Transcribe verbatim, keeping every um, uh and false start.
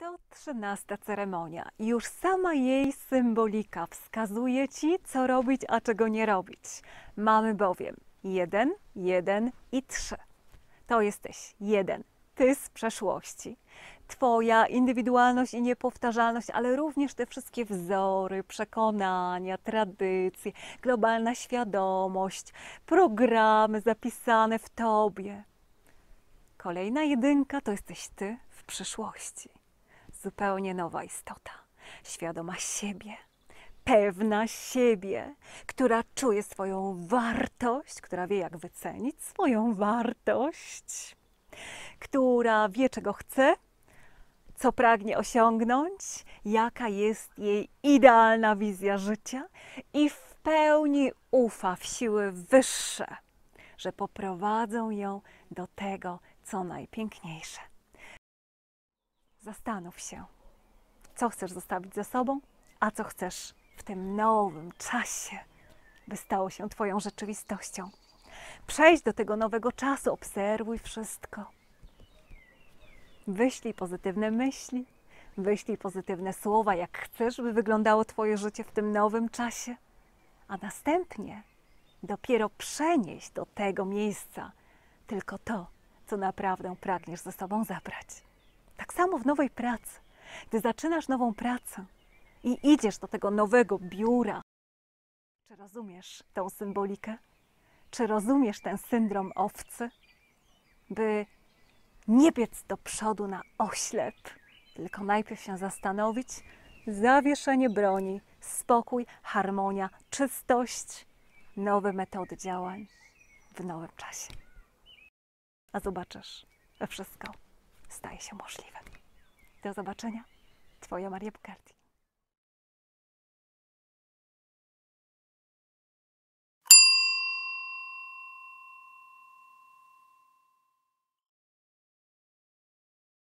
To trzynasta ceremonia. Już sama jej symbolika wskazuje Ci, co robić, a czego nie robić. Mamy bowiem jeden, jeden i trzy. To jesteś jeden. Ty z przeszłości. Twoja indywidualność i niepowtarzalność, ale również te wszystkie wzory, przekonania, tradycje, globalna świadomość, programy zapisane w Tobie. Kolejna jedynka to jesteś Ty w przyszłości. Zupełnie nowa istota, świadoma siebie, pewna siebie, która czuje swoją wartość, która wie, jak wycenić swoją wartość, która wie, czego chce, co pragnie osiągnąć, jaka jest jej idealna wizja życia i w pełni ufa w siły wyższe, że poprowadzą ją do tego, co najpiękniejsze. Zastanów się, co chcesz zostawić za sobą, a co chcesz w tym nowym czasie, by stało się Twoją rzeczywistością. Przejdź do tego nowego czasu, obserwuj wszystko. Wyślij pozytywne myśli, wyślij pozytywne słowa, jak chcesz, by wyglądało Twoje życie w tym nowym czasie, a następnie dopiero przenieść do tego miejsca tylko to, co naprawdę pragniesz ze sobą zabrać. Tak samo w nowej pracy. Gdy zaczynasz nową pracę i idziesz do tego nowego biura, czy rozumiesz tą symbolikę? Czy rozumiesz ten syndrom owcy? By nie biec do przodu na oślep, tylko najpierw się zastanowić, zawieszenie broni, spokój, harmonia, czystość, nowe metody działań w nowym czasie. A zobaczysz, że wszystko staje się możliwe. Do zobaczenia. Twoja Maria Bukarty.